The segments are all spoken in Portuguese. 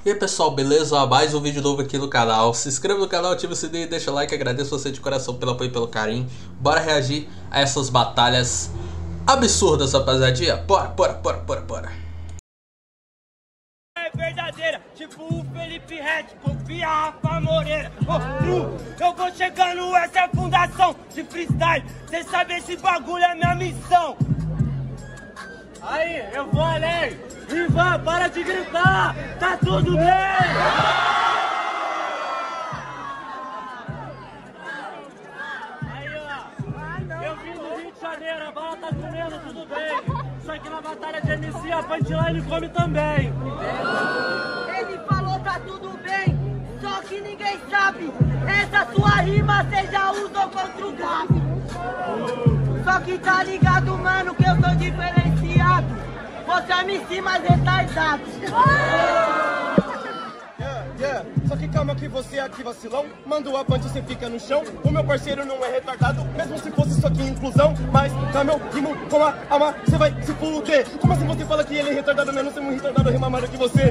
E aí pessoal, beleza? Mais um vídeo novo aqui no canal. Se inscreva no canal, ative o sininho e deixa o like. Agradeço você de coração pelo apoio e pelo carinho. Bora reagir a essas batalhas absurdas, rapaziadinha. Bora. É verdadeira, tipo o Felipe Red, confia a Rafa Moreira. Eu vou chegando, essa é a fundação de freestyle. Cê sabe, esse bagulho é minha missão. Aí, eu vou além. Ivan, para de gritar, tá tudo bem. Aí, ó, eu vim do Rio de Janeiro, a bala tá comendo, tudo bem. Só que na batalha de MC a punchline come também. Ele falou tá tudo bem, só que ninguém sabe. Essa sua rima cê já usou contra o Gabi. Só que tá ligado, mano, que eu sou diferenciado. Você é MC mais retardado. Só que calma que você é aqui vacilão. Manda o avante, você fica no chão. O meu parceiro não é retardado, mesmo se fosse isso aqui inclusão. Mas calma, eu rimo com a alma, você vai se fuder. Como assim você fala que ele é retardado, mesmo sendo um retardado rima mais do que você?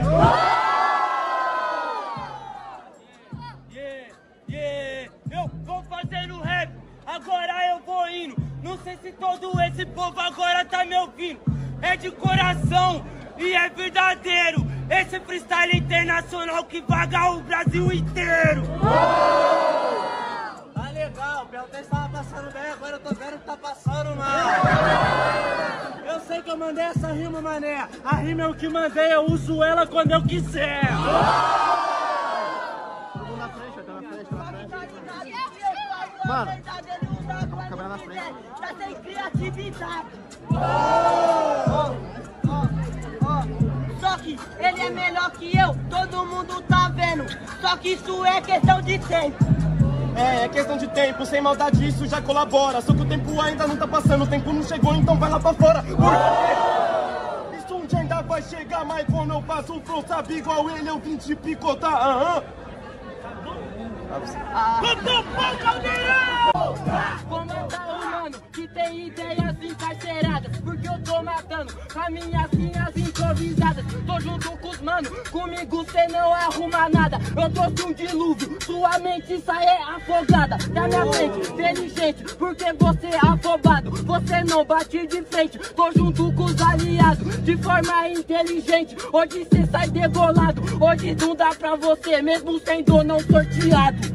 Eu vou fazendo rap, agora eu vou indo. Não sei se todo esse povo agora tá me ouvindo. É de coração e é verdadeiro. Esse freestyle internacional que vaga o Brasil inteiro. Tá legal, o Beltão estava passando bem, agora eu tô vendo que tá passando mal. Eu sei que eu mandei essa rima, mané. A rima é o que mandei, eu uso ela quando eu quiser. Mano, câmera na frente. Tá sem criatividade. Só que ele é melhor que eu, todo mundo tá vendo. Só que isso é questão de tempo. É questão de tempo, sem maldade isso já colabora. Só que o tempo ainda não tá passando, o tempo não chegou, então vai lá pra fora. Por quê? Isso um dia ainda vai chegar, mas quando eu faço o flow, sabe igual ele, eu vim te picotar. Comandar o mano que tem ideias encarceradas, porque eu tô matando com as minhas linhas improvisadas. Tô junto com os mano, comigo cê não arruma nada. Eu trouxe um dilúvio, sua mente sai afogada. Da minha frente, inteligente, porque você é afobado. Você não bate de frente, tô junto com os aliados, de forma inteligente. Hoje cê sai degolado, hoje não dá pra você, mesmo sendo não sorteado.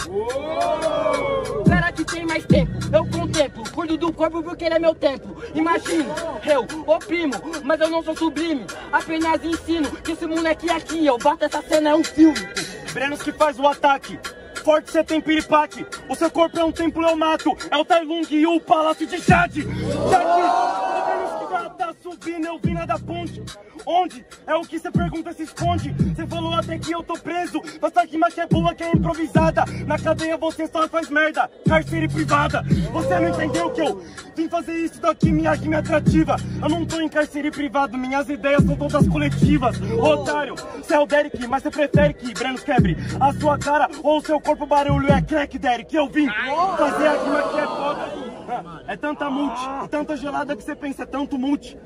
Espera que tem mais tempo, eu contemplo, cuido do corpo porque ele é meu templo. Imagino, eu oprimo, mas eu não sou sublime. Apenas ensino que esse moleque aqui, eu bato essa cena, é um filme. Brenos que faz o ataque, forte cê tem piripate. O seu corpo é um templo, eu mato. É o Tai Lung e o Palácio de Jade. Brenos que já tá subindo, eu vim lá da ponte. Onde? É o que cê pergunta, se esconde. Cê falou até que eu tô preso, mas tá rima que é boa, que é improvisada. Na cadeia você só faz merda, cárcere privada. Você não entendeu que eu vim fazer isso daqui, minha rima é atrativa. Eu não tô em cárcere privado, minhas ideias são todas coletivas. Otário, cê é o Derek, mas cê prefere que Brenos quebre a sua cara ou o seu corpo, barulho é crack, Derek. Eu vim fazer a rima que é foda. É tanta multi, tanta gelada que você pensa, é tanto multi.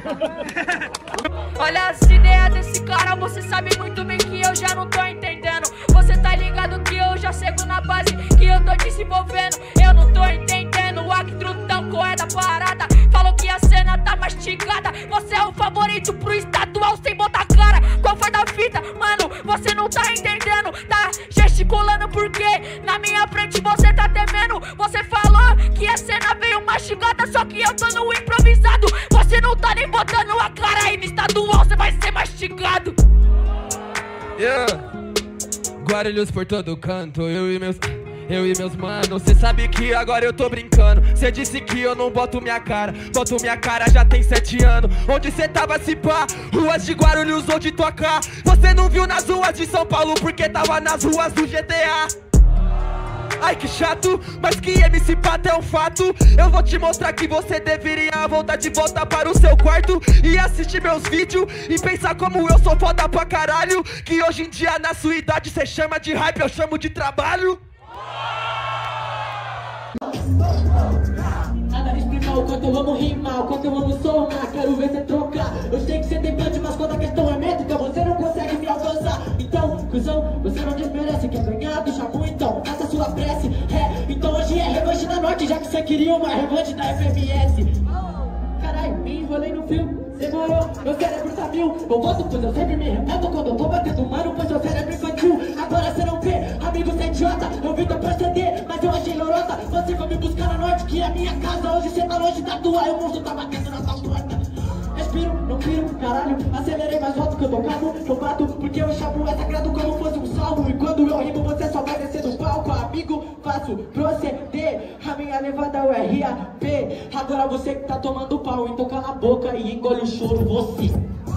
Olha as ideias desse cara, você sabe muito bem que eu já não tô entendendo. Você tá ligado que eu já chego na base, que eu tô desenvolvendo. Eu não tô entendendo, o Actrutão qual é da parada. Falou que a cena tá mastigada. Você é o favorito pro estadual sem botar cara. Qual foi da fita? Mano, você não tá entendendo. Tá gesticulando porque na minha frente você tá temendo. Você falou que a cena veio mastigada, só que eu tô no improvisado. Você não tá nem botando a cara aí no estadual, você vai ser mastigado. Guarulhos por todo canto, eu e meus manos. Cê sabe que agora eu tô brincando. Cê disse que eu não boto minha cara já tem 7 anos. Onde cê tava se pá? Ruas de Guarulhos ou de tocar? Você não viu nas ruas de São Paulo porque tava nas ruas do GTA. Ai que chato, mas que MC Pato é um fato. Eu vou te mostrar que você deveria voltar de volta para o seu quarto e assistir meus vídeos e pensar como eu sou foda pra caralho. Que hoje em dia na sua idade cê chama de hype, eu chamo de trabalho. Nada de explicar o quanto eu amo rimar, o quanto eu amo somar. Quero ver cê trocar. Eu sei que cê tem mente, mas quando a questão é métrica você não consegue me alcançar. revanche, já que você queria uma revanche da FMS. Caralho, me enrolei no fio. Demorou, meu cérebro tá mil. Eu volto, pois eu sempre me revolto quando eu tô batendo mano, pois seu cérebro infantil. Agora cê não vê, amigo, cê é idiota. Eu vim pra proceder, mas eu achei lorota. Você foi me buscar na norte, que é a minha casa. Hoje cê tá longe da tua, e o monstro tá batendo na tua porta. Respiro, não piro, caralho. Acelerei mais alto que eu tô calmo. Eu bato porque eu chamo é sagrado como fosse um salmo. E quando eu rimo você só vai descer do palco. Amigo, faço proceder. A minha levada é o RAP. Agora você que tá tomando pau, então cala a boca e engole o choro, você.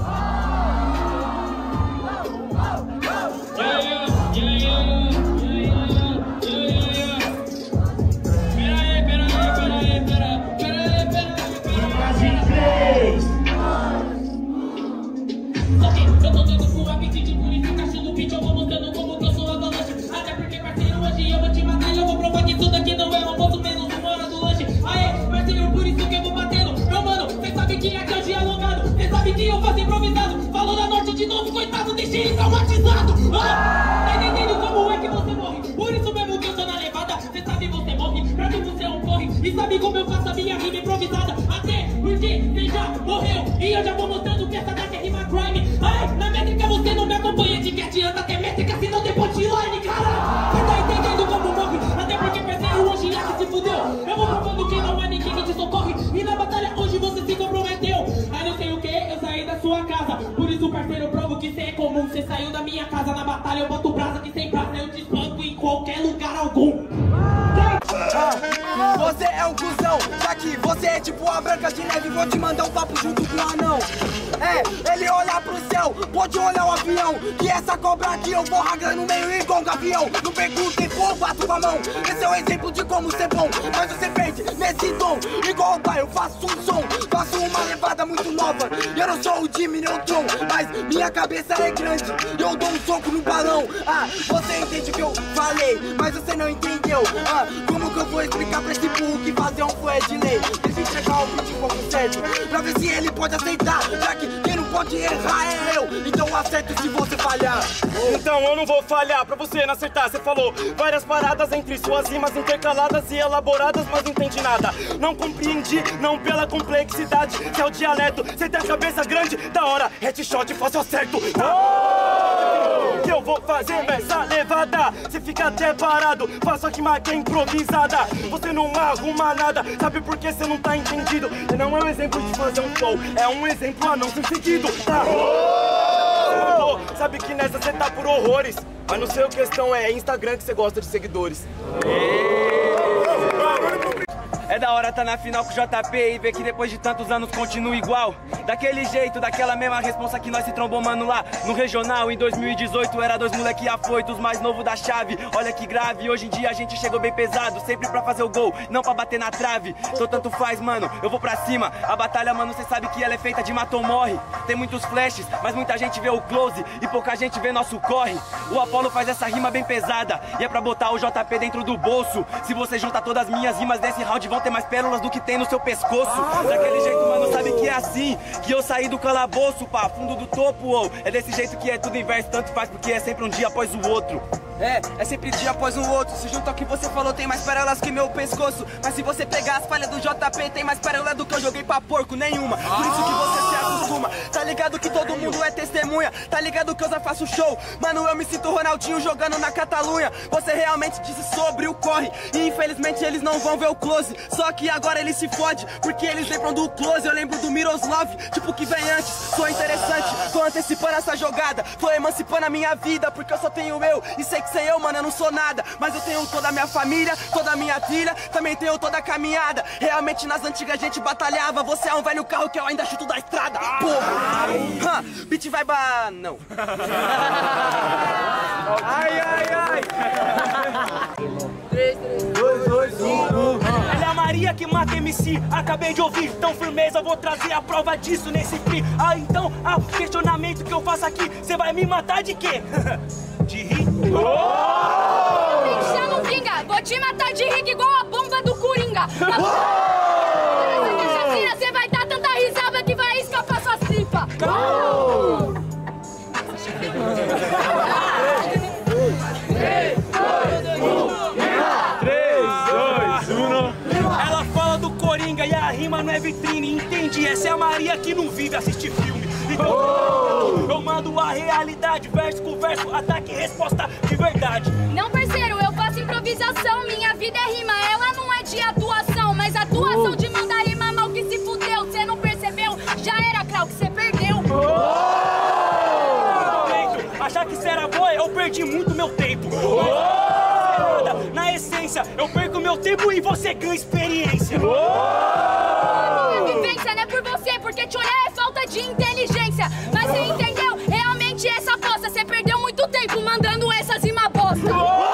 Eu faço improvisado, falou da norte de novo, coitado, deixei ele traumatizado. Tá entendendo como é que você morre? Por isso mesmo que eu tô na levada, cê sabe você morre, pra mim você é um porre. E sabe como eu faço a minha rima improvisada? Até porque você já morreu, e eu já vou mostrando que essa daqui é rima crime. Ai, na métrica você não me acompanha, de que adianta ter métrica se não tem punchline, cara. Cê tá entendendo como morre? Até porque parceiro, hoje é que se fudeu. Eu vou provando que não há ninguém que te socorre, e na batalha hoje você se comprometeu. Aí não sei o que, eu saí da sua casa. Por isso, parceiro, eu provo que cê é comum. Cê saiu da minha casa na batalha, eu boto brasa que sem praça eu te espanco em qualquer lugar algum. Você é um cuzão, já que você é tipo a Branca de Neve. Vou te mandar um papo junto com o anão. É, ele olhar pro céu, pode olhar o avião. Que essa cobra aqui eu vou ragando no meio igual um gavião. Não perguntem, pô, bato com a mão. Esse é o exemplo de como ser bom, mas você perde nesse tom. Igual o pai, eu faço um som, faço uma levada muito nova. Eu não sou o Jimmy Neutron, mas minha cabeça é grande. Eu dou um soco no balão. Você entende o que eu falei, mas você não entendeu. Como que eu vou explicar pra esse burro que fazer um fã é de lei? Deixa eu entregar o beat como certo, pra ver se ele pode aceitar. Já que quem não pode errar é eu, então eu acerto se você falhar. Então eu não vou falhar pra você não acertar. Você falou várias paradas entre suas rimas intercaladas e elaboradas, mas não entendi nada. Não compreendi, não pela complexidade. Se é o dialeto, você tem a cabeça grande. Da hora, headshot, faço acerto. Que eu vou fazer nessa levada? Você fica até parado, faço a rima que é improvisada. Você não arruma nada, sabe por que você não tá entendido? Não é um exemplo de fazer um flow, é um exemplo a não ser seguido, tá? Sabe que nessa você tá por horrores, mas não sei o questão é Instagram que você gosta de seguidores. É da hora tá na final com o JP e ver que depois de tantos anos continua igual. Daquele jeito, daquela mesma responsa que nós se trombou, mano, lá no regional. Em 2018 era dois moleque afoitos, mais novo da chave. Olha que grave, hoje em dia a gente chegou bem pesado, sempre pra fazer o gol, não pra bater na trave. Então tanto faz, mano, eu vou pra cima. A batalha, mano, cê sabe que ela é feita de mata ou morre. Tem muitos flashes, mas muita gente vê o close e pouca gente vê nosso corre. O Apollo faz essa rima bem pesada e é pra botar o JP dentro do bolso. Se você juntar todas as minhas rimas desse round, vão ter mais pérolas do que tem no seu pescoço. Daquele jeito, mano, sabe que é assim que eu saí do calabouço, pá, fundo do topo, ou é desse jeito que é tudo inverso, tanto faz porque é sempre um dia após o outro. É sempre dia após o outro. Se junto ao que você falou, tem mais pérolas que meu pescoço. Mas se você pegar as falhas do JP, tem mais pérola do que eu joguei pra porco, nenhuma. Por isso que você se acostuma. Tá ligado que todo mundo é testemunha. Tá ligado que eu já faço show. Mano, eu me sinto Ronaldinho jogando na Catalunha. Você realmente disse sobre o corre e infelizmente eles não vão ver o close. Só que agora eles se fodem, porque eles lembram do close. Eu lembro do Miroslav, tipo que vem antes. Sou interessante, tô antecipando essa jogada. Tô emancipando a minha vida, porque eu só tenho eu. E sei que sem eu, mano, eu não sou nada. Mas eu tenho toda a minha família, toda a minha trilha. Também tenho toda a caminhada. Realmente nas antigas a gente batalhava. Você é um velho carro que eu ainda chuto da estrada. Porra! Beat vai não. Ai, ai, ai. 3, 2, 2, 1. Ela é a Maria que mata MC, acabei de ouvir. Então firmeza, eu vou trazer a prova disso nesse free. Então, o questionamento que eu faço aqui, você vai me matar de quê? De rir? Chama o Kinga, vou te matar de rir igual a bomba do Coringa. Você vai dar tanta risada que vai escapar sua tripa. 3, 2, 1. que não vive assistir filme. Então, eu mando a realidade, verso com verso, ataque e resposta de verdade. Não, parceiro, eu faço improvisação. Minha vida é rima, ela não é de atuação. Mas atuação de mandar rima mal que se fudeu. Cê não percebeu? Já era, Krau, que cê perdeu. Achar que cê era boa, eu perdi muito meu tempo. Mas, na essência, eu perco meu tempo e você ganha experiência. Minha vivência não é por você, porque te olhar é falta de inteligência. Mas você entendeu? Realmente essa aposta. Você perdeu muito tempo mandando essas rimas bosta.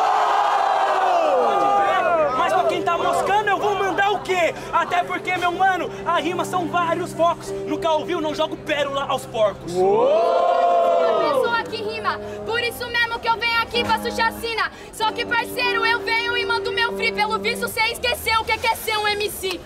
Mas pra quem tá moscando, eu vou mandar o quê? Até porque, meu mano, a rima são vários focos. Nunca ouviu, não jogo pérola aos porcos. Pessoa que rima, por isso mesmo que eu venho aqui, faço chacina. Só que, parceiro, eu venho e mando meu free. Pelo visto, cê esqueceu o que é ser um MC.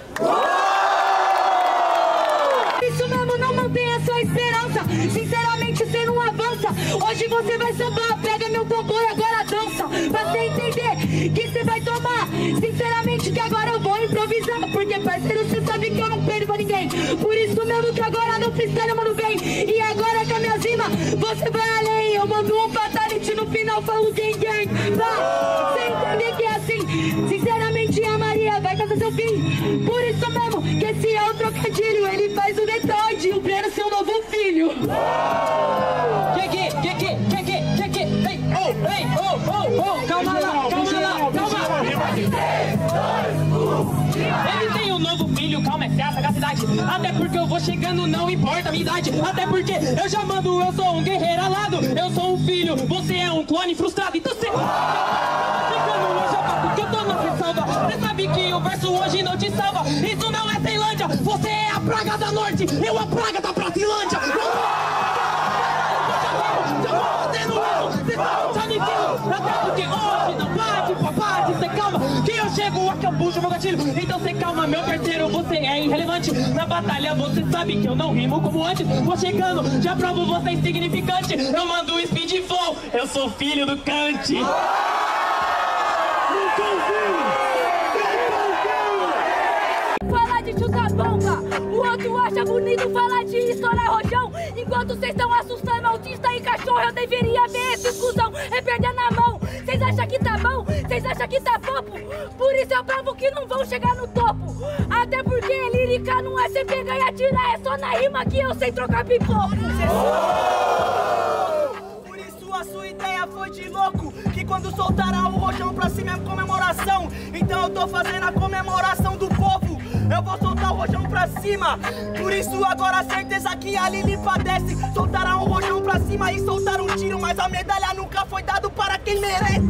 Isso mesmo, não mantenha sua esperança. Sinceramente, você não avança. Hoje você vai sambar, pega meu tambor e agora dança. Pra você entender que você vai tomar. Sinceramente, que agora eu vou improvisar. Porque, parceiro, você sabe que eu não perdo pra ninguém. Por isso mesmo que agora no freestyle eu mando bem. E agora com a minha rima, você vai além. Eu mando um fatality no final, falo gang. Pra você entender que é assim. Sinceramente, a Maria vai caçar seu fim. Por isso mesmo que esse é o trocadilho. Ele faz o Detroit, o Breno seu novo filho. Calma lá. Ele tem um novo filho, calma, é a sagacidade. Até porque eu vou chegando, não importa a minha idade. Até porque eu já mando, eu sou um guerreiro alado. Eu sou um filho, você é um clone frustrado. Então você ficando hoje a papo que eu tô na ressalva. Você sabe que o verso hoje não te salva. Isso não é Ceilândia, você é a praga da norte. Eu a praga da Brasilândia. Até porque hoje não bate, papai, cê calma. Que eu chego aqui, eu puxo meu gatilho. Então cê calma, meu parceiro, você é irrelevante. Na batalha você sabe que eu não rimo como antes. Vou chegando, já provo você insignificante. Eu mando o speed flow, eu sou filho do Kant. Fala de chutar bomba, o outro acha bonito falar de estourar rojão. Enquanto vocês estão assustando autista e cachorro, eu deveria ver essa discussão, é perder na mão. Vocês acham que tá bom? Vocês acham que tá fofo? Por isso eu provo que não vão chegar no topo. Até porque lírica não é você pegar e atirar, é só na rima que eu sei trocar pipoco. Por isso a sua ideia foi de louco, que quando soltará o rojão pra cima é comemoração. Então eu tô fazendo a comemoração do povo. Eu vou soltar o rojão pra cima. Por isso agora a certeza que a Lili padece. Soltaram o rojão pra cima e soltaram um tiro, mas a medalha nunca foi dado para quem merece.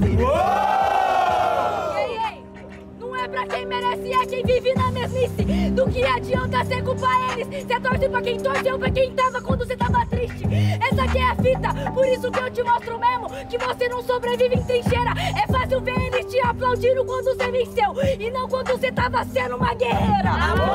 Ei, não é pra quem merece, é quem vive na mesmice. Do que adianta ser culpa eles? Cê torce pra quem torceu, pra quem tava quando cê tava triste. Essa aqui é a fita, por isso que eu te mostro mesmo que você não sobrevive em trincheira. É fácil ver eles te aplaudindo quando cê venceu e não quando cê tava sendo uma guerreira.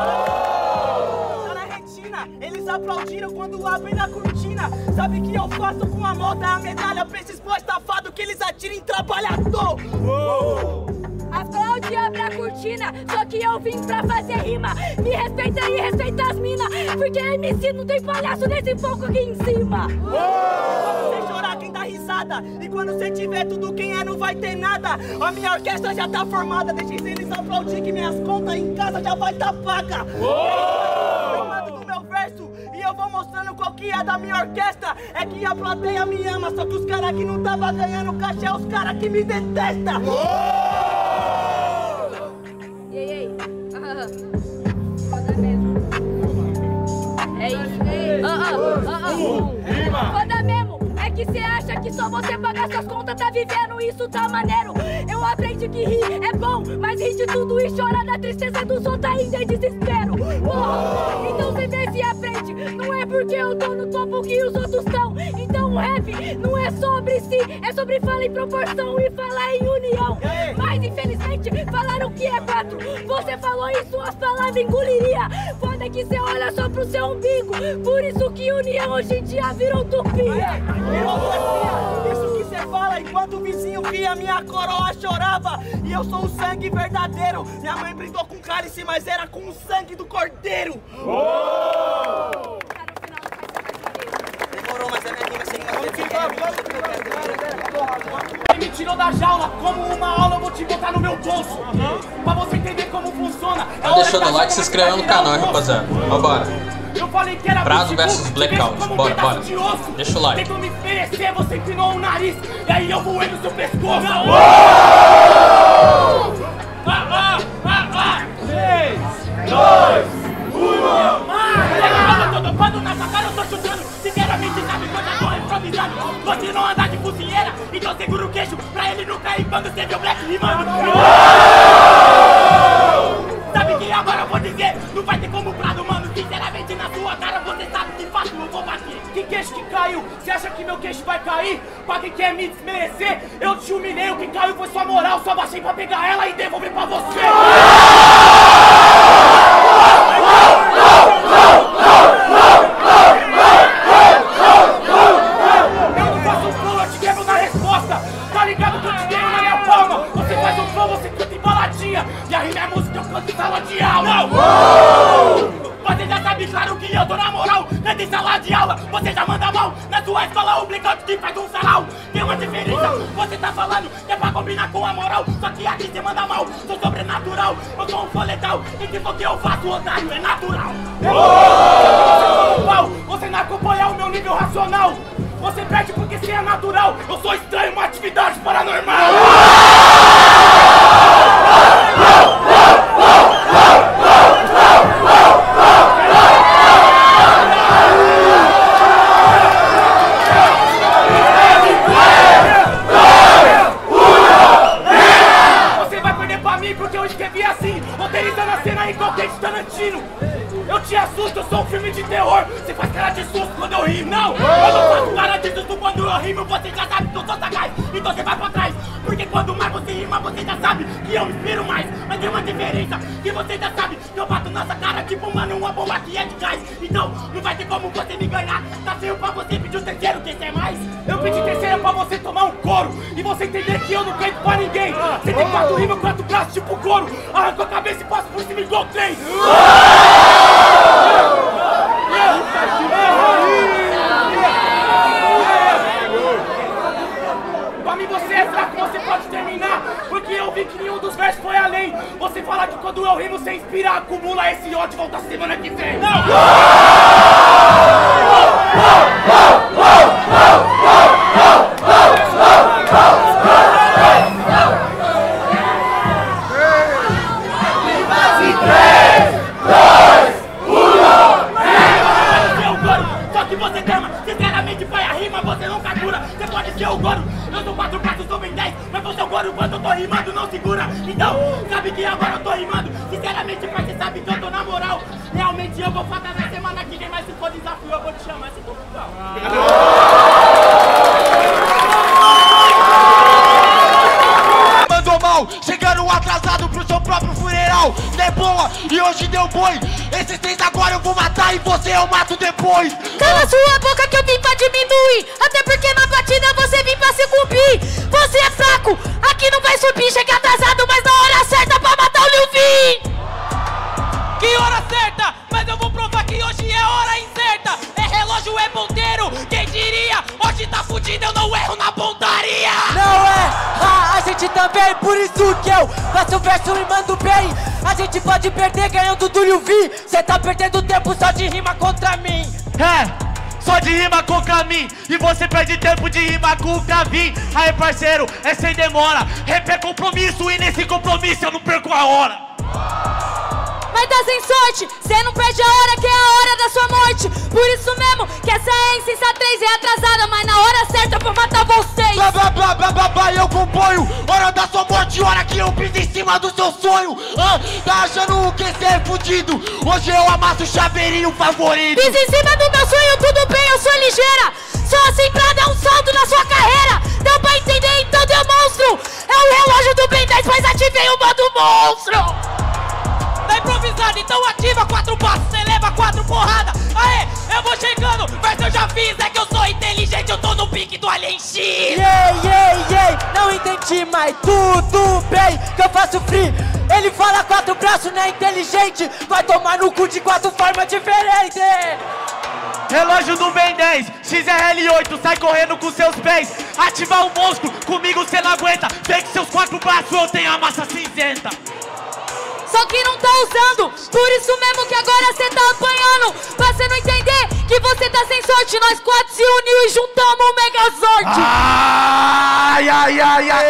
Tá na retina, eles aplaudiram quando abrem a cortina. Sabe que eu faço com a moda a medalha pra esses bois tafados que eles atiram em trabalhador. Aplaude, abre a cortina, só que eu vim pra fazer rima. Me respeita e respeita as minas, porque MC não tem palhaço nesse palco aqui em cima. Quando você chorar, quem dá risada, e quando você tiver tudo quem é, não vai ter nada. A minha orquestra já tá formada, deixem eles aplaudir que minhas contas em casa já vai tá paga. Eu mando no meu verso e eu vou mostrando qual que é da minha orquestra. É que a plateia me ama, só que os caras que não tava ganhando cachê é os caras que me detestam. Ei, foda mesmo. É isso. Foda mesmo. É que cê acha que só você pagar suas contas tá vivendo, isso tá maneiro. Eu aprendi que rir é bom, mas rir de tudo e chorar da tristeza dos outros ainda é desespero. Então cê desce e aprende, não é porque eu tô no topo que os outros estão. Então o rap não é sobre si, é sobre falar em proporção e falar em união. Mas infelizmente falaram que é 4, você falou e suas palavras engoliria. Foda que cê olha só pro seu umbigo, por isso que união hoje em dia virou utopia. Isso que cê fala enquanto o vizinho via minha coroa chorava. E eu sou o sangue verdadeiro. Minha mãe brindou com cálice, mas era com o sangue do cordeiro. Ele me tirou da jaula, como uma aula eu vou te botar no meu bolso. Pra você entender como funciona. Tá deixando o like e se inscrevendo no canal, hein, rapaziada. Vambora. Eu falei que era Prado versus Blackout. Bora, bora. Deixa o like. Tentou me oferecer, você empinou o nariz. E aí eu voei no seu pescoço. 3, 2, 1. Eu tô topando na sua cara, eu tô chutando. Sinceramente, sabe quando eu tô improvisando? Você não anda de cozinheira, então segura o queixo pra ele não cair quando você vê o Black rimando. Sabe que agora eu vou dizer, não vai ter como Prado, mano. Sinceramente, na sua cara, você sabe que fácil eu vou bater. Que queixo que caiu? Você acha que meu queixo vai cair? Pra quem quer me desmerecer, eu te humilhei, o que caiu foi sua moral. Só baixei pra pegar ela e devolver pra você. Eu não faço um flow, eu te quebro na resposta. Tá ligado que eu te tenho na minha palma? Você faz um flow, você canta em baladinha. E a rima é música, eu canto em sala de aula. Você já sabe, claro que eu tô na moral. Canta em sala de aula, você já manda mal. Na sua escola, o Blackout que faz um sarau. Tem uma diferença, você tá falando que é pra combinar com a moral. Só que aqui você manda mal, sou sobrenatural. Eu sou um fã letal, e que o que eu faço, otário, é natural. Você não acompanha o meu nível racional. Você perde porque você é natural. Eu sou estranho, uma atividade paranormal. Você vai perder pra mim porque eu escrevi assim, roteirizando a cena igual Quentin Tarantino. Eu te assusto, eu sou um filme de terror. Você faz cara de susto quando eu rimo. Não, eu não faço cara de susto quando eu rimo. Você já sabe que eu sou sagaz, então você vai pra trás. Porque quando mais você rima, você já sabe que eu inspiro mais. Mas tem uma diferença, que você já sabe que eu bato nessa cara tipo, mano, uma bomba que é de gás. Então, não vai ter como você me ganhar. Tá feio pra você pedir o terceiro, quem quer mais? Eu pedi terceiro pra você tomar um couro e você entender que eu não peito pra ninguém. Você tem 4 rimas, 4 braços tipo couro. Arranco a cabeça e passo por cima igual trem. Pra mim você é fraco, você pode terminar. Porque eu vi que nenhum dos versos foi além. Você fala que quando eu rimo você inspira, acumula esse ódio, volta semana que vem. Não! Só que você trama, sinceramente vai a rima, você não captura. Você pode ser o Goro, eu sou 4 braços, sou bem 10. Mas você é o Goro, quando eu tô rimando não segura. Então, sabe que agora eu tô rimando. Sinceramente, pai, você sabe que eu tô na moral. Realmente eu vou falar na semana que vem, mas se for desafio eu vou te chamar, se for legal. Mandou mal, chegando atrasado pro seu próprio funeral. Não é boa, e hoje deu boi. Esses 3 agora eu vou matar e você eu mato depois. Cala sua boca que eu vim pra diminuir. Até porque na batida você vim pra se cumprir. Você é fraco, aqui não vai subir. Chega atrasado, mas na hora certa pra matar o Lil Vin. Que hora certa? Mas eu vou provar que hoje é hora incerta. É relógio, é ponteiro, quem diria? Hoje tá fudido, eu não erro na pontaria. Não é, a gente também, por isso que eu faço verso e mando bem. A gente pode perder ganhando do Lil Vin. Cê tá perdendo tempo só de rima contra mim. Só de rima contra mim. E você perde tempo de rima contra mim. Aí parceiro, é sem demora. Rap é compromisso e nesse compromisso eu não perco a hora. Mas tá sem sorte, cê não perde a hora que é a hora da sua morte. Por isso mesmo que essa é insensatez, é atrasada, mas na hora certa pra matar vocês. Blá blá blá blá blá blá, eu componho. Hora da sua morte, hora que eu piso em cima do seu sonho. Tá achando que cê é fudido? Hoje eu amasso o chaveirinho favorito. Piso em cima do meu sonho, tudo bem, eu sou ligeira. Só assim pra dar um salto na sua carreira. Deu pra entender, então deu monstro. É o relógio do Ben 10, pois ativei o modo monstro. Tá improvisado, então ativa 4 passos, cê leva 4 porradas. Aê, eu vou chegando, mas eu já fiz. É que eu sou inteligente, eu tô no pique do Alien X. Não entendi, mas tudo bem que eu faço free. Ele fala 4 braços, não é inteligente. Vai tomar no cu de 4 formas diferentes. Relógio do Ben 10, XRL8, sai correndo com seus pés. Ativar um monstro, comigo cê não aguenta. Vem com seus 4 braços, eu tenho a massa cinzenta. Só que não tá usando, por isso mesmo que agora cê tá apanhando. Pra cê não entender que você tá sem sorte, nós 4 se uniu e juntamos o Megazord. Ai, ai, ai, ai.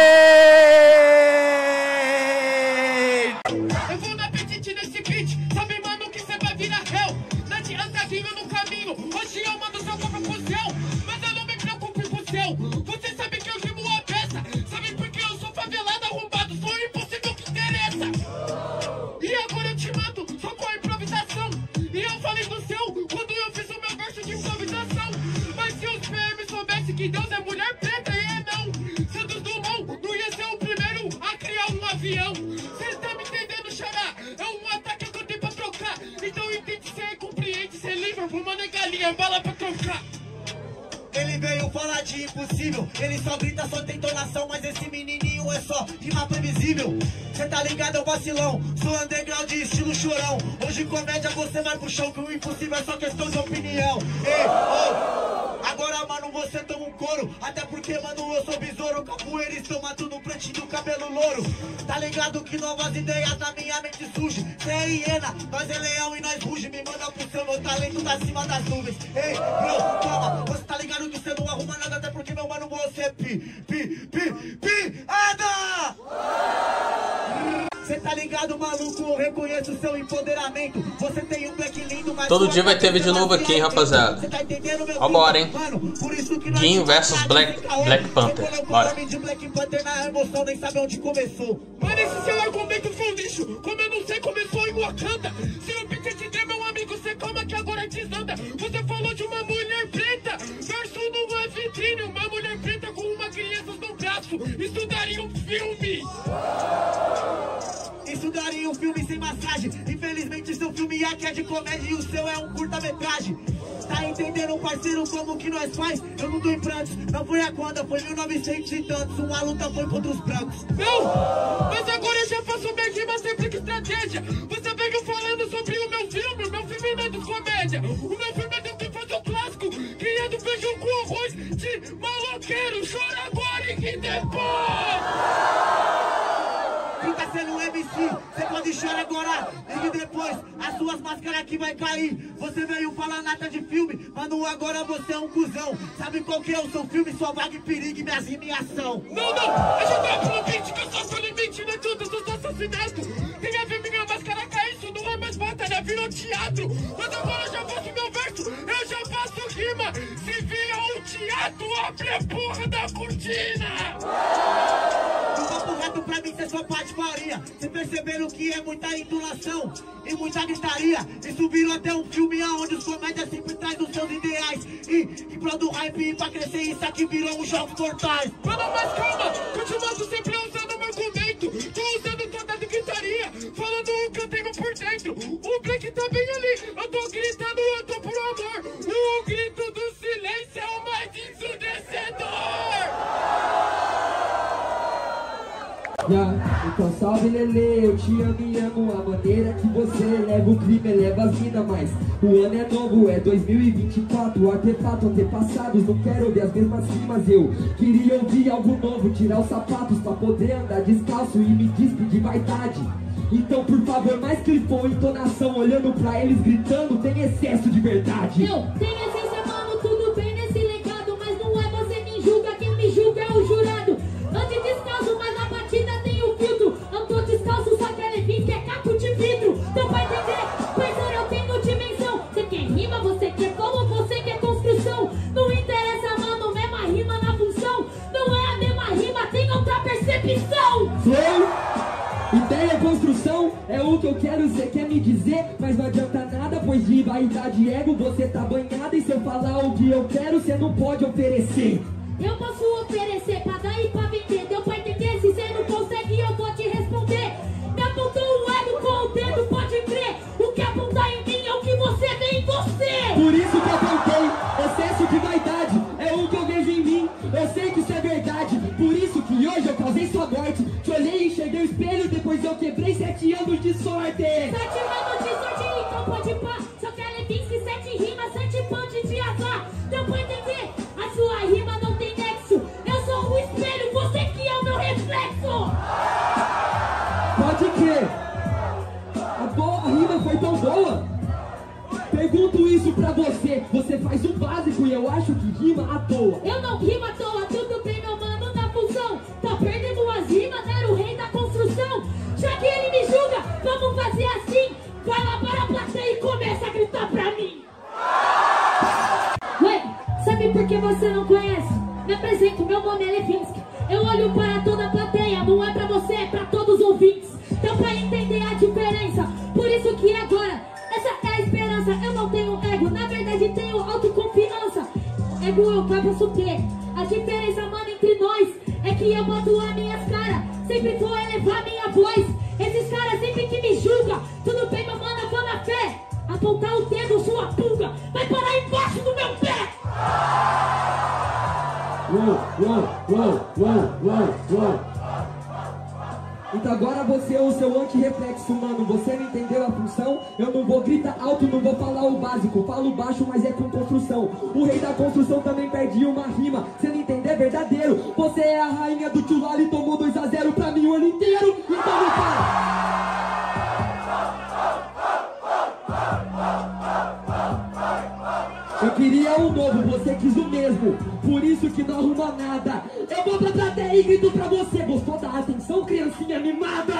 Eu vou na apetite nesse beat, sabe mano que cê vai virar réu. Não adianta vir no caminho, hoje eu mando seu corpo pro céu. Mas eu não me preocupo com o céu, você sabe que eu rimo a peça. Sabe por que eu sou favelado, arrombado, sou impossível que interessa. E agora eu te mato, só com a improvisação. E eu falei do seu, quando eu fiz o meu verso de improvisação. Mas se os PM soubessem que Deus é mulher preta, e não, Santos Dumont não ia ser o primeiro a criar um avião. Cê tá me entendendo, xará? É um ataque que eu tenho pra trocar. Então entende, cê compreende, cê livre, mano, é galinha, bala pra trocar. Ele veio falar de impossível, ele só grita, só tem entonação, mas esse menininho é só rima previsível. Cê tá ligado, é o vacilão, sou underground estilo chorão. Hoje comédia você vai pro chão, que o impossível é só questão de opinião. Ei, oh, agora mano você toma um couro, até porque mano eu sou besouro. Capoeira estoma tudo pretinho, cabelo louro. Tá ligado que novas ideias na minha mente surgem. Cê é hiena, nós é leão e nós ruge. Me manda pro seu, meu talento tá acima das nuvens. Ei, bro, toma, você tá ligado que você não arruma nada, até porque meu mano você é piada! Cê tá ligado, maluco? Eu reconheço o seu empoderamento. Você tem um black lindo, mas todo dia vai ter vídeo novo aqui, hein, rapaziada. Tá entendendo, meu vambora, hein? Gin versus Black Panther. Bora. Black Panther na emoção, nem sabe onde começou. Mano, esse seu argumento foi um lixo. Como eu não sei, começou em Wakanda. Se não pedi te der, meu amigo, você calma que agora desanda. Você falou de uma mulher preta. Verso não é vitrine. Uma mulher preta com uma criança no braço. Isso daria um filme. Isso daria um filme sem massagem. Infelizmente seu filme aqui é de comédia e o seu é um curta-metragem. Tá entendendo, parceiro, como que nós faz? Eu não tô em prantos, não foi a conta, foi 1900 e tantos. Uma luta foi contra os brancos. Não, mas agora eu já faço minha rima sempre que estratégia. Você veio falando sobre o meu filme não é de comédia. O meu filme é de quem faz o clássico, criando feijão com arroz de maloqueiro. Chora agora e que depois. Quem tá sendo um MC, você pode chorar agora e depois as suas máscaras aqui vai cair. Você veio falar nata de filme, mano, agora você é um cuzão. Sabe qual que é o seu filme, sua vaga e perigo e minhas rimiação? Não, a gente tá pelo limite, que eu só sou limite, não é tudo, eu sou assassinato. Tem a ver minha máscara cair, isso não é mais batalha, virou teatro. Mas agora eu já faço meu verso, eu já faço rima. Se vira um teatro, abre a porra da cortina. Papo reto pra mim, cê só patifaria. Cê perceberam que é muita intulação e muita gritaria. Isso virou até um filme aonde os comédias sempre traz os seus ideais. E em prol do hype e pra crescer, isso aqui virou um jogos mortais. Mano, mas calma, continuando sempre usando meu argumento. Tô usando toda a gritaria, falando o que eu tenho por dentro. O Black tá bem ali, eu tô gritando, eu tô por amor. O grito do silêncio é o mais ensurdecedor. Então salve Lele, eu te amo e amo a maneira que você eleva o crime, eleva as minas, mas o ano é novo, é 2024, artefato, antepassados, não quero ouvir as mesmas rimas, eu queria ouvir algo novo, tirar os sapatos pra poder andar descalço e me despedir de vaidade. Então por favor, mais clipou, entonação, olhando pra eles gritando, tem excesso de verdade. Eu tenho essência, mano, tudo bem nesse legado, mas não é você quem julga, quem me julga é o jurado. Ande descalço, mas na batida tem o filtro. Andou descalço, só que ele diz que é caco de vidro. Então vai entender, parceiro, eu tenho dimensão. Você quer rima, você quer como, você quer construção. Não interessa, mano, mesma rima na função. Não é a mesma rima, tem outra percepção. Flow, ideia, construção, é o que eu quero, você quer me dizer, mas não adianta nada, pois de vaidade e ego você tá banhada. E se eu falar o que eu quero, você não pode oferecer. Eu posso oferecer pra dar e pra vender. Deu pra entender? Se cê não consegue, eu vou te responder. Me apontou o ego com o dedo, pode crer. O que apontar em mim é o que você vê em você. Por isso que eu apontei, excesso de vaidade é o que eu vejo em mim. Eu sei que isso é verdade, por isso que hoje eu causei sua morte. Te olhei e enxerguei o espelho, depois eu quebrei 7 anos de sorte. 7 anos de sorte, então pode pá. Só quero 27 rimas, 7 pá. isso pra você. Você faz o básico e eu acho que rima à toa. Eu não rimo à toa, tudo bem, meu mano, na função. Tá perdendo as rimas, era o rei da construção. Já que ele me julga, vamos fazer assim. Vai lá para a plateia e começa a gritar pra mim. Ué, sabe por que você não conhece? Me apresento, meu nome é Levinsky. Eu olho para toda a plateia, não é pra você, é pra todos os ouvintes. Então pra entender a diferença, por isso que agora, essa é a esperança. Eu não tenho ego, na verdade tenho autoconfiança. Ego eu posso ter. A diferença, mano, entre nós é que eu boto as minhas caras, sempre vou elevar minha voz. Esses caras sempre que me julgam, tudo bem, meu mano, eu vou na fé. Apontar o dedo, sua pulga, vai parar embaixo do meu pé. Então agora você é o seu anti-reflexo, mano. Você não entendeu a função? Eu não vou gritar alto, não vou falar o básico. Falo baixo, mas é com construção. O rei da construção também perde uma rima. Você não entender, é verdadeiro. Você é a rainha do Tchulala e tomou 2-0 pra mim o ano inteiro. Então não fala. Eu queria um novo, você quis o mesmo. Por isso que não arruma nada. Eu vou pra plateia e grito pra você. Gostou da atenção, criancinha mimada?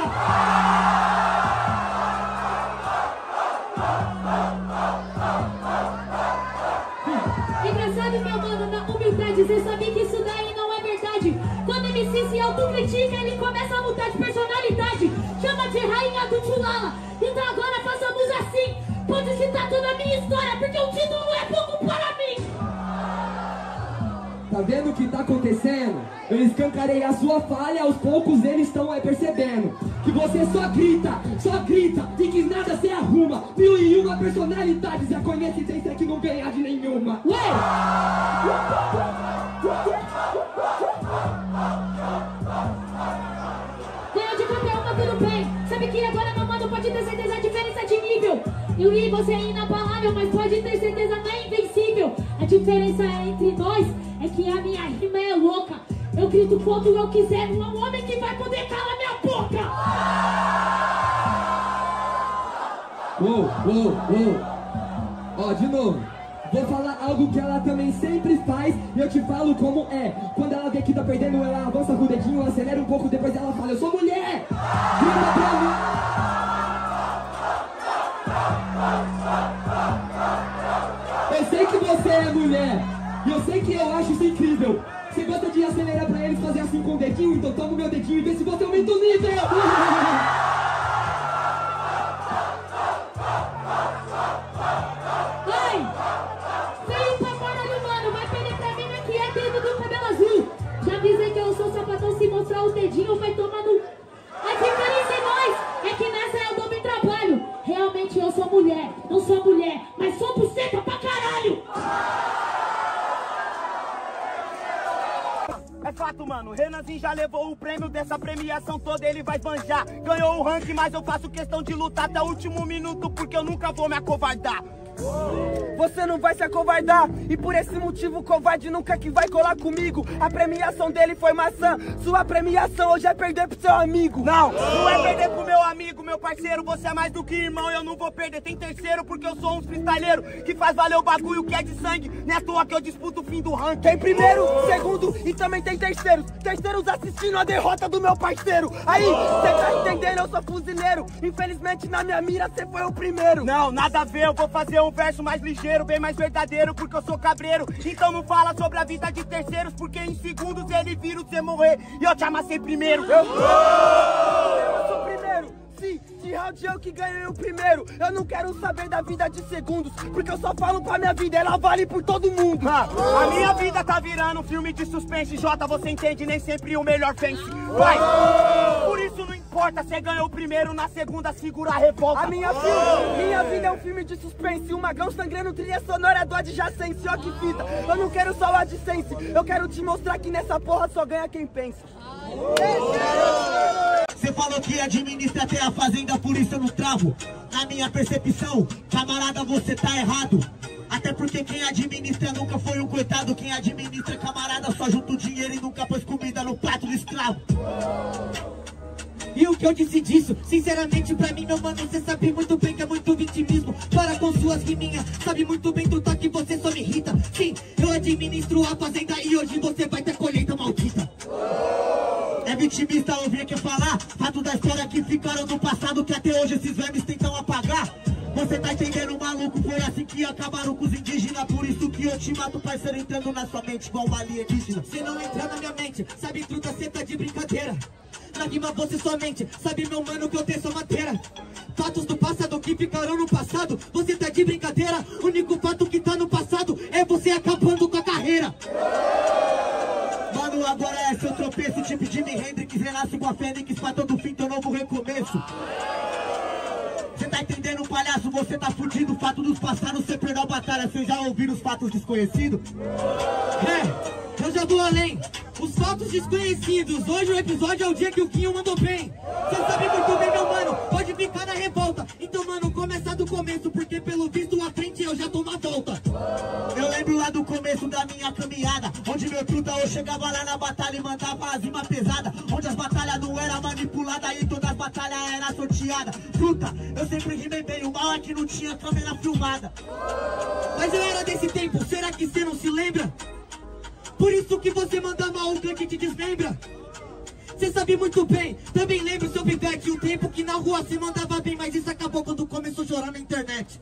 Engraçado, meu mano, na humildade, você sabe que isso daí não é verdade. Quando o MC se autocritica, ele começa a mudar de personalidade. Chama de rainha do Tchulala. Então agora façamos assim. Pode citar toda a minha história, porque o título é pouco para mim. Tá vendo o que tá acontecendo? Eu escancarei a sua falha, aos poucos eles estão percebendo que você só grita e que nada se arruma. 1001 personalidades, a coincidência é que não ganha de nenhuma. Ué! Ganhou de qualquer uma, tudo bem. Sabe que agora, meu mano, pode ter certeza a diferença de nível. Eu e você é inabalável, mas pode ter certeza não é invencível. A diferença entre nós é que a minha rima é louca. Eu grito quando eu quiser, não é um homem que vai poder calar minha boca. Ó, de novo. Vou falar algo que ela também sempre faz e eu te falo como é. Quando ela vê que tá perdendo, ela avança com o dedinho, acelera um pouco, depois ela fala: eu sou mulher! Grita pra mim! Eu sei que você é mulher e eu sei que eu acho isso incrível. Você gosta de acelerar pra eles fazer assim com o dedinho? Então toma o meu dedinho e vê se você aumenta o nível. Ai! Veio pra caralho, mano. Vai perder pra mim aqui, é querido do cabelo azul. Já avisei que eu sou sapatão, se mostrar o dedinho vai tomar no... A diferença em nós é que nessa eu dou meu trabalho. Realmente eu sou mulher, não sou mulher, mas sou buceta pra caralho. É fato, mano, Renanzinho já levou o prêmio dessa premiação toda, ele vai banjar. Ganhou o ranking, mas eu faço questão de lutar até o último minuto, porque eu nunca vou me acovardar. Você não vai se acovardar, e por esse motivo o covarde nunca que vai colar comigo. A premiação dele foi maçã, sua premiação hoje é perder pro seu amigo. Não, não é perder pro meu amigo, meu parceiro, você é mais do que irmão, eu não vou perder. Tem terceiro porque eu sou um freestyleiro que faz valer o bagulho que é de sangue. Não é à toa que eu disputo o fim do ranking. Tem primeiro, segundo e também tem terceiros assistindo a derrota do meu parceiro. Aí, cê tá entendendo, eu sou fuzileiro. Infelizmente na minha mira cê foi o primeiro. Não, nada a ver, eu vou fazer um verso mais ligeiro, bem mais verdadeiro, porque eu sou cabreiro. Então não fala sobre a vida de terceiros, porque em segundos ele vira você morrer e eu te amassei primeiro. Eu sou primeiro. Sim, de round eu que ganhei o primeiro. Eu não quero saber da vida de segundos, porque eu só falo pra minha vida, ela vale por todo mundo. A minha vida tá virando um filme de suspense. Jota, você entende, nem sempre o melhor vence. Vai! Por isso não importa, você ganhou o primeiro, na segunda segura a revolta. A minha vida é um filme de suspense. Um magão sangrando, trilha sonora do adjacência. Ó que fita, eu não quero só o adjacência, eu quero te mostrar que nessa porra só ganha quem pensa. Você falou que administra até a fazenda, por isso eu não travo. Na minha percepção, camarada, você tá errado. Até porque quem administra nunca foi um coitado. Quem administra, camarada, só junta o dinheiro e nunca pôs comida no prato do escravo. E o que eu disse disso? Sinceramente pra mim, meu mano, você sabe muito bem que é muito vitimismo. Para com com suas riminhas. Sabe muito bem truta que você só me irrita. Sim, eu administro a fazenda e hoje você vai ter colheita maldita. É vitimista ouvir quem falar fato da história que ficaram no passado, que até hoje esses vermes tentam apagar. Você tá entendendo, maluco? Foi assim que acabaram com os indígenas. Por isso que eu te mato, parceiro, entrando na sua mente igual uma alienígena. Você não entra na minha mente, sabe, truta, cê tá de brincadeira. Na rima você somente, sabe, meu mano, que eu tenho sua matéria. Fatos do passado que ficaram no passado, você tá de brincadeira. O único fato que tá no passado é você acabando com a carreira. Mano, agora é seu tropeço, tipo Jimi Hendrix, renasce com a Fênix, pra todo fim teu novo recomeço. Cê tá entendendo, palhaço? Você tá fudido. Fato dos passados, cê perdeu a batalha. Cê já ouviram os fatos desconhecidos? É, eu já vou além. Os fatos desconhecidos. Hoje o episódio é o dia que o Quinho mandou bem. Cê sabe muito bem, meu mano, pode ficar na revolta. Então, mano, começa do começo, porque pelo visto à frente eu já tô na volta. Eu lembro lá do começo da minha caminhada, onde meu truta eu chegava lá na batalha e mandava as rimas pesadas, onde as batalhas não eram manipuladas e todas as batalhas eram sorteadas. Truta, eu sempre rimei bem, o mal é que não tinha câmera filmada. Mas eu era desse tempo, será que cê não se lembra? Por isso que você manda mal, o canto te desmembra. Cê sabe muito bem, também lembro seu pivete, um tempo que na rua cê mandava bem, mas isso acabou quando começou a chorar na internet.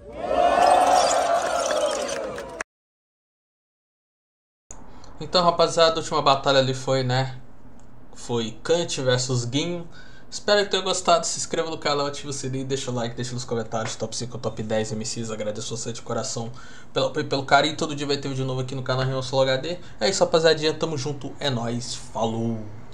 Então, rapaziada, a última batalha ali foi, né? Foi Kant versus Guinho. Espero que tenham gostado. Se inscreva no canal, ative o sininho, deixa o like, deixa nos comentários top 5 ou top 10 MCs. Agradeço você de coração pelo carinho. Todo dia vai ter vídeo novo aqui no canal Rio Solo HD. É isso, rapaziadinha. Tamo junto. É nóis. Falou.